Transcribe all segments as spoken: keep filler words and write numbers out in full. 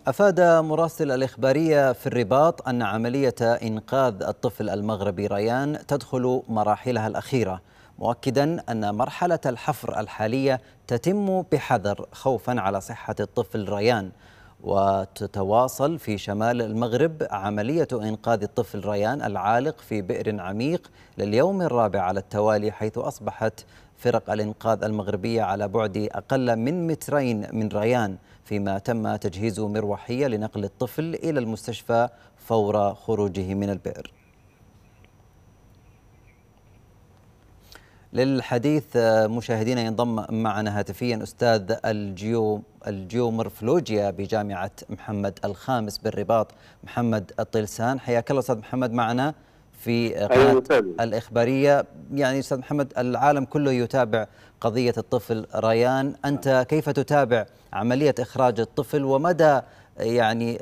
أفاد مراسل الإخبارية في الرباط أن عملية إنقاذ الطفل المغربي ريان تدخل مراحلها الأخيرة، مؤكدا أن مرحلة الحفر الحالية تتم بحذر خوفا على صحة الطفل ريان. وتتواصل في شمال المغرب عملية إنقاذ الطفل ريان العالق في بئر عميق لليوم الرابع على التوالي، حيث أصبحت فرق الإنقاذ المغربية على بعد أقل من مترين من ريان، فيما تم تجهيز مروحية لنقل الطفل إلى المستشفى فور خروجه من البئر. للحديث مشاهدينا ينضم معنا هاتفيا أستاذ الجيو الجيومورفولوجيا بجامعة محمد الخامس بالرباط محمد الطلسان. حياك الله أستاذ محمد معنا في قناة الإخبارية. يعني أستاذ محمد، العالم كله يتابع قضية الطفل ريان، أنت كيف تتابع عملية إخراج الطفل ومدى يعني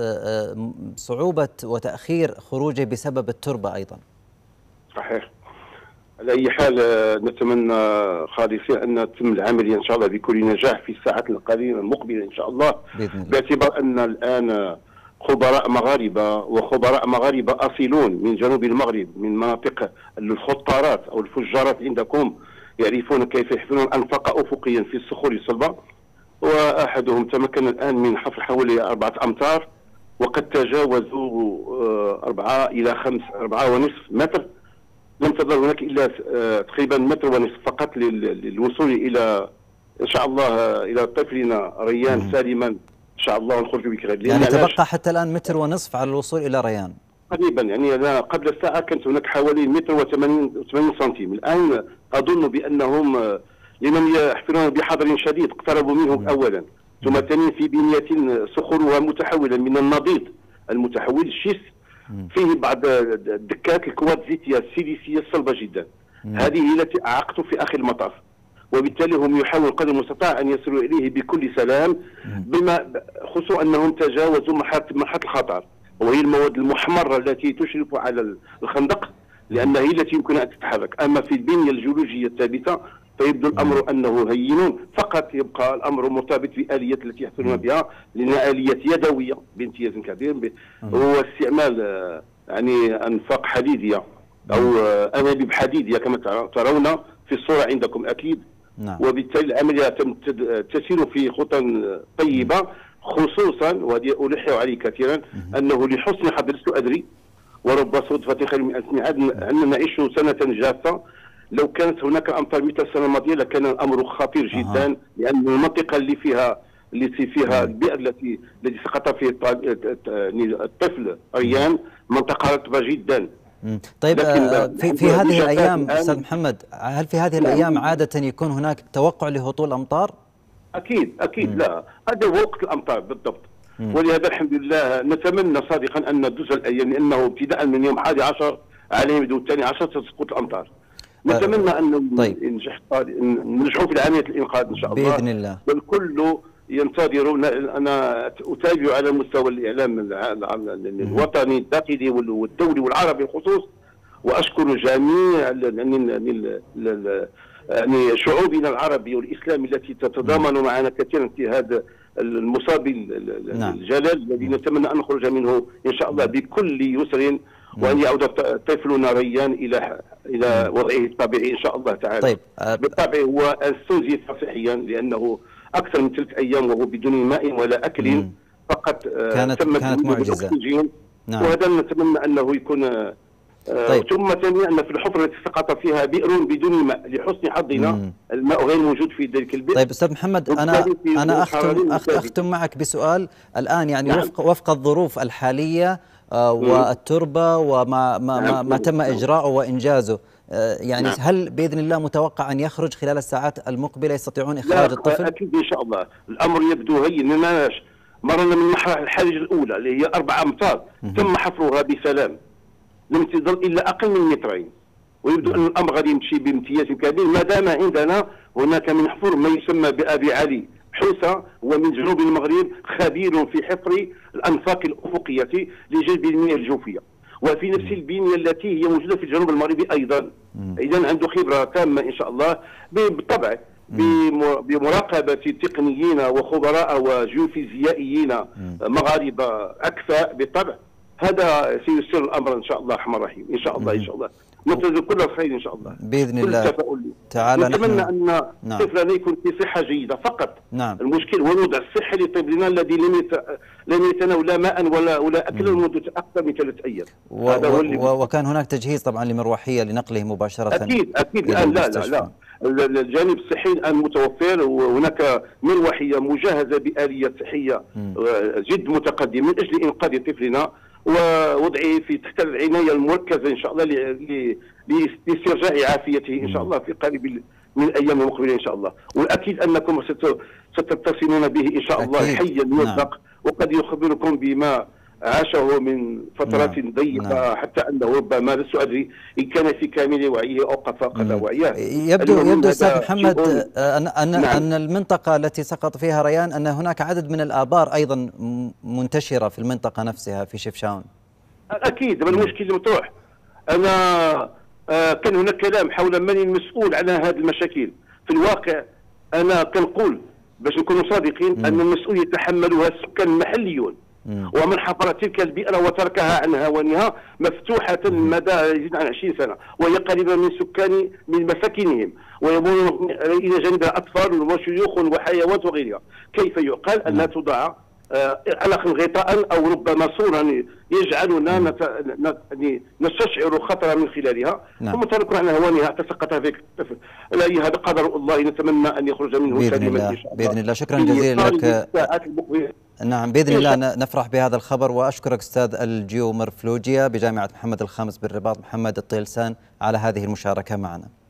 صعوبة وتأخير خروجه بسبب التربة أيضا؟ صحيح. على أي حال نتمنى خالصين أن تتم العملية إن شاء الله بكل نجاح في الساعات القليلة المقبلة إن شاء الله، باعتبار أن الآن خبراء مغاربة وخبراء مغاربة أصيلون من جنوب المغرب من مناطق الخطارات أو الفجارات عندكم يعرفون كيف يحفرون أنفاق أفقيا في الصخور الصلبة، وأحدهم تمكن الآن من حفر حوالي أربعة أمتار وقد تجاوزوا أربعة إلى خمس أربعة ونصف متر. لم تظل هناك إلا تقريبا متر ونصف فقط للوصول إلى إن شاء الله إلى طفلنا ريان سالما إن شاء الله ونخرج بخير. يعني تبقى حتى الآن متر ونصف على الوصول إلى ريان قريبا. يعني أنا قبل الساعة كانت هناك حوالي متر وثمانين سنتيم، الآن أظن بأنهم لمن يحفرون بحذر شديد اقتربوا منهم أولا، ثم ثانيا في بنية صخورها متحولة من النضيد المتحول الشيس، فيه بعض الدكات الكوارتزيتية السيليسية الصلبة جدا، هذه التي أعقت في آخر المطاف، وبالتالي هم يحاولون قدر المستطاع أن يصلوا إليه بكل سلام، بما خصوصا أنهم تجاوزوا مرحلة مرحلة الخطر، وهي المواد المحمرة التي تشرف على الخندق لأنها هي التي يمكن أن تتحرك. أما في البنية الجيولوجية الثابتة فيبدو الأمر أنه هين، فقط يبقى الأمر مرتبط بالآلية التي يحصلون بها، لأنها آلية يدوية بامتياز كبير، هو استعمال يعني أنفاق حديدية أو أنابيب حديدية كما ترون في الصورة عندكم أكيد. نعم. وبالتالي العملية تسير في خطى طيبة، خصوصا وهذه ألح عليه كثيرا أنه لحسن حظ لست أدري ورب صدفة خير من ألف ميعاد أننا نعيش سنة جافة. لو كانت هناك أمطار مثل السنة الماضية لكان الأمر خطير جدا. أه. لأن المنطقة اللي فيها التي فيها البئر التي التي سقط فيه الطفل ريان منطقة رطبة جدا. طيب في في هذه الأيام أستاذ محمد، هل في هذه الأيام عادة يكون هناك توقع لهطول أمطار؟ أكيد أكيد. مم. لا، هذا هو وقت الأمطار بالضبط. مم. ولهذا الحمد لله نتمنى صادقا أن تدوز الأيام، لأنه ابتداء من يوم الحادي عشر على يوم الثاني عشر ستسقط الأمطار. نتمنى أن طيب. ننجحوا في عملية الإنقاذ إن شاء الله بإذن الله، والكل ينتظرون. أنا أتابع على مستوى الإعلام الوطني الداخلي والدولي والعربي بالخصوص، وأشكر جميع يعني شعوبنا العربي والإسلامي التي تتضامن معنا كثيرا في هذا المصاب الجلال الذي نتمنى أن نخرج منه إن شاء الله بكل يسر، وأن يعود طفلنا ريان إلى إلى وضعه الطبيعي إن شاء الله تعالى. طيب. بالطبع هو استنزف صحيا لأنه أكثر من ثلاث أيام وهو بدون ماء ولا أكل. مم. فقط كانت كانت معجزة. نعم. وهذا نتمنى أنه يكون. طيب. ثم ثانيا أن في الحفرة التي سقط فيها بئر بدون ماء، لحسن حظنا مم. الماء غير موجود في ذلك البئر. طيب أستاذ محمد، أنا أنا أختم أختم معك بسؤال الآن، يعني نعم. وفق وفق الظروف الحالية آه والتربة وما ما ما, ما تم إجراءه وإنجازه، آه يعني نعم. هل بإذن الله متوقع أن يخرج خلال الساعات المقبلة يستطيعون إخراج الطفل؟ أكيد إن شاء الله. الأمر يبدو هين، لأننا مرنا من المرحلة الحرجة الأولى اللي هي أربع أمتار تم حفرها بسلام، لم تظل إلا أقل من مترين، ويبدو أن الأمر غادي يمشي بامتياز كبير ما دام عندنا هناك من حفر ما يسمى بأبي علي حوسة، ومن جنوب المغرب خبير في حفر الأنفاق الأفقية لجلب المياه الجوفية، وفي نفس البنية التي هي موجودة في الجنوب المغربي أيضا. إذا عنده خبرة تامة إن شاء الله. بالطبع بمراقبة تقنيين وخبراء وجيوفيزيائيين مغاربة أكفاء بالطبع. هذا سيسر الأمر إن شاء الله الرحمن الرحيم. إن شاء الله إن شاء الله ننتظر كل الخير إن شاء الله بإذن الله تعالى. نتمنى أن طفلنا يكون في صحة جيدة فقط. نعم. المشكل هو الوضع الصحي لطفلنا الذي لم يت... لم يتناول لا ماء ولا ولا أكل لمدة أكثر من ثلاث أيام. و... و... وكان هناك تجهيز طبعا لمروحية لنقله مباشرة. أكيد أكيد الآن لا لا لا الجانب الصحي الآن متوفر، وهناك مروحية مجهزة بآلية صحية جد متقدمة من أجل إنقاذ طفلنا ووضعه في تحت العناية المركزة إن شاء الله لاسترجاع عافيته إن شاء الله في قريب من الأيام المقبلة إن شاء الله. والأكيد أنكم ستتصلون به إن شاء الله حيا يرزق، وقد يخبركم بما عاشه من فترات نعم. ضيقة نعم. حتى أنه ربما لا أدري إن كان في كامل وعيه أو قد فقد وعيه. يبدو يبدو أستاذ محمد أن أن, نعم. أن المنطقة التي سقط فيها ريان أن هناك عدد من الآبار أيضا منتشرة في المنطقة نفسها في شفشاون. أكيد المشكل مطروح. أنا كان هناك كلام حول من المسؤول عن هذه المشاكل. في الواقع أنا كنقول باش نكونوا صادقين أن المسؤول يتحملها السكان المحليون، ومن حفر تلك البئر وتركها عن هوانها مفتوحة مدى يزيد عن عشرين سنة، وهي قريبة من سكان من مساكنهم، ويمر إلى جانبها أطفال وشيوخ وحيوانات وغيرها. كيف يقال أنها توضع على غطاء أو ربما صورا يجعلنا نستشعر خطرا من خلالها، ثم تركها عن هوانها تسقط فيك الطفل. هذا قدر الله، نتمنى أن يخرج منه سليما إن شاء الله. بإذن الله. شكرا جزيلا لك. نعم بإذن الله نفرح بهذا الخبر، وأشكرك أستاذ الجيومورفولوجيا بجامعة محمد الخامس بالرباط محمد الطيلسان على هذه المشاركة معنا.